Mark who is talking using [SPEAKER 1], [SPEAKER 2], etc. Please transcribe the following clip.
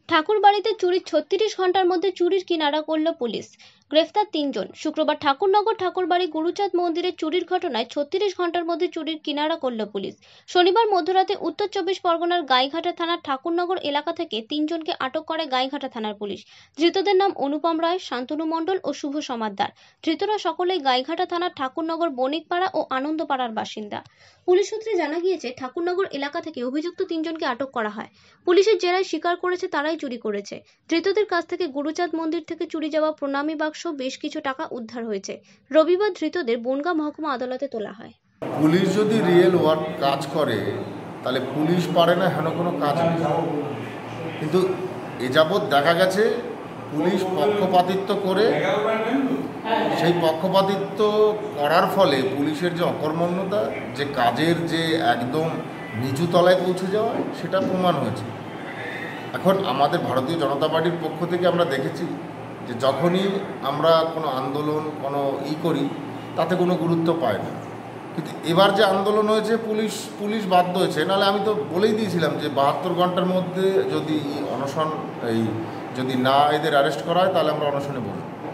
[SPEAKER 1] ঠাকুরবাড়িতে চুরির ৩৬ ঘন্টার মধ্যে চুরির কিনারা করল পুলিশ। গ্রেফতার ৩ জন। শুক্রবার ঠাকুরনগর ঠাকুরবাড়ি গুরুচাঁদ মন্দিরে চুরির ঘটনায় ৩৬ ঘন্টার মধ্যে চুরির কিনারা করল পুলিশ। শনিবার মধ্যরাতে উত্তর ২৪ পরগনার গাইঘাটা থানার ঠাকুরনগর এলাকা থেকে ৩ জনকে আটক করে গাইঘাটা থানার পুলিশ। ধৃতদের নাম অনুপম রায়, শান্তনু মণ্ডল ও শুভ সমাদ্দার। ধৃতরা সকলেই গাইঘাটা থানার ঠাকুরনগর বণিকপাড়া ও আনন্দপাড়ার বাসিন্দা। পুলিশ সূত্রে জানা গিয়েছে, ঠাকুরনগর এলাকা থেকে অভিযুক্ত ৩ জনকে আটক করা হয়। পুলিশের জেরায় স্বীকার করেছে তারাই চুরি করেছে। ধৃতদের কাছ থেকে গুরুচাঁদ মন্দির থেকে চুরি যাওয়া প্রণামী বাক্স, বেশ কিছু টাকা উদ্ধার হয়েছে। রবিবার ধৃতদের বনগাঁ মহকুমা আদালতে তোলা হয়।
[SPEAKER 2] পুলিশ যদি রিয়েল ওয়ার্ক কাজ করে তাহলে পুলিশ পারে না হেন কোনো কাজ নেই, কিন্তু এ যাবৎ দেখা গেছে পুলিশ পক্ষপাতিত্ব করে, সেই পক্ষপাতিত্ব করার ফলে পুলিশের যে অকর্মণ্যতা, যে কাজের যে একদম নিচু তলায় পৌঁছে যাওয়া, সেটা প্রমাণ হয়েছে। এখন আমাদের ভারতীয় জনতা পার্টির পক্ষ থেকে আমরা দেখেছি যে যখনই আমরা কোনো আন্দোলন কোনো করি তাতে কোনো গুরুত্ব পায় না, কিন্তু এবার যে আন্দোলন হয়েছে পুলিশ বাধ্য হয়েছে। নাহলে আমি তো বলেই দিয়েছিলাম যে ৭২ ঘন্টার মধ্যে যদি অনশন যদি না এদের অ্যারেস্ট করা হয় তাহলে আমরা অনশনে বসব।